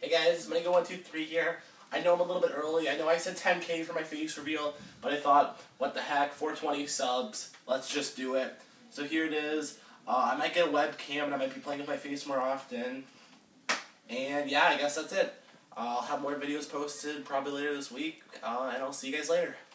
Hey guys, MONEYGO123 here. I know I'm a little bit early. I know I said 10K for my face reveal, but I thought, what the heck, 420 subs, let's just do it. So here it is. I might get a webcam and I might be playing with my face more often. And yeah, I guess that's it. I'll have more videos posted probably later this week, and I'll see you guys later.